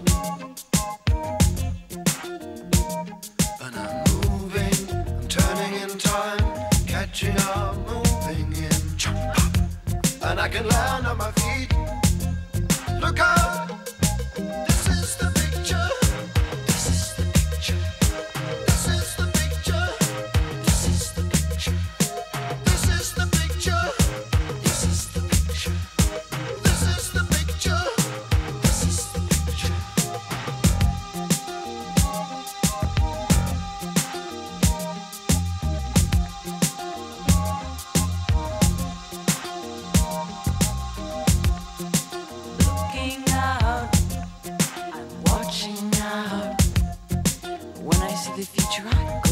And I'm moving, I'm turning in time, catching up, moving in. Jump up, and I can land on my feet. Look out! This is the picture. This is the picture. This is the picture. This is the picture. This is the picture. This is the picture. This is the picture. This is the picture. Looking out, I'm watching out. When I see the future, I go.